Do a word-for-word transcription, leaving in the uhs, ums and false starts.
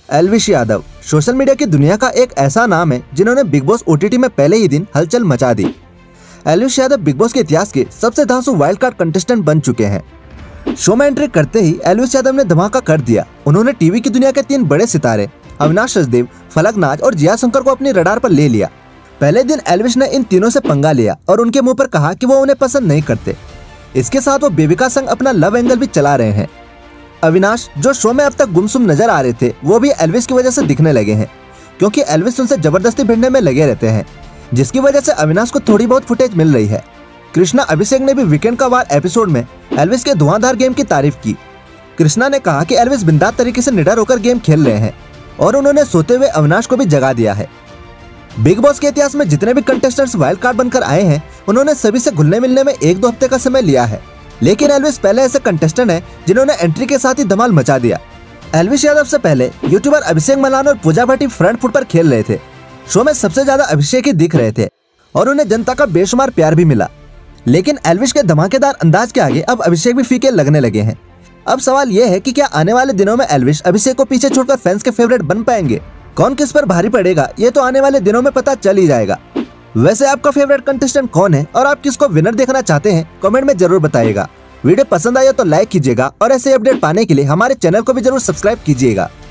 Elvish Yadav social media की दुनिया का एक ऐसा नाम है जिन्होंने बिग बॉस ओटीटी में पहले ही दिन हलचल मचा दी। एल्विश यादव बिग बॉस के इतिहास के सबसे धांसू वाइल्ड कार्ड कंटेस्टेंट बन चुके हैं। शो में एंट्री करते ही एल्विश यादव ने धमाका कर दिया। उन्होंने टीवी की दुनिया के तीन बड़े सितारे अविनाश सचदेव, फलकनाज और जिया शंकर को अपनी रडार पर ले लिया। पहले दिन एल्विश ने इन तीनों से पंगा लिया और उनके मुंह पर कहा कि वो उन्हें पसंद नहीं करते। इसके साथ वो बेबिका संग अपना लव एंगल भी चला रहे हैं। अविनाश, जो शो में अब तक गुमसुम नजर आ रहे थे, वो भी एल्विश की वजह से दिखने लगे हैं, क्योंकि एल्विश उनसे जबरदस्ती भिड़ने में लगे रहते हैं, जिसकी वजह से अविनाश को थोड़ी बहुत फुटेज मिल रही है। कृष्णा अभिषेक ने भी वीकेंड का वार एपिसोड में एल्विश के धुआंधार गेम की तारीफ की। कृष्णा ने कहा कि एल्विश बिंदास तरीके से निडर होकर गेम खेल रहे हैं और उन्होंने सोते हुए अविनाश को भी जगा दिया है। बिग बॉस के इतिहास में जितने भी कंटेस्टेंट्स वाइल्ड कार्ड बनकर आए हैं, उन्होंने सभी से घुलने मिलने में एक दो हफ्ते का समय लिया है, लेकिन एल्विश पहले ऐसे कंटेस्टेंट हैं जिन्होंने एंट्री के साथ ही धमाल मचा दिया। एल्विश यादव से पहले यूट्यूबर अभिषेक मलान और पूजा भट्टी फ्रंट फुट पर खेल रहे थे। शो में सबसे ज्यादा अभिषेक ही दिख रहे थे और उन्हें जनता का बेशुमार प्यार भी मिला, लेकिन एल्विश के धमाकेदार अंदाज के आगे अब अभिषेक भी फीके लगने लगे हैं। अब सवाल यह है कि क्या आने वाले दिनों में एल्विश अभिषेक को पीछे छोड़कर फैंस के फेवरेट बन पाएंगे? कौन किस पर भारी पड़ेगा, ये तो आने वाले दिनों में पता चल ही जाएगा। वैसे आपका फेवरेट कंटेस्टेंट कौन है और आप किसको विनर देखना चाहते हैं, कमेंट में जरूर बताइएगा। वीडियो पसंद आया तो लाइक कीजिएगा और ऐसे अपडेट पाने के लिए हमारे चैनल को भी जरूर सब्सक्राइब कीजिएगा।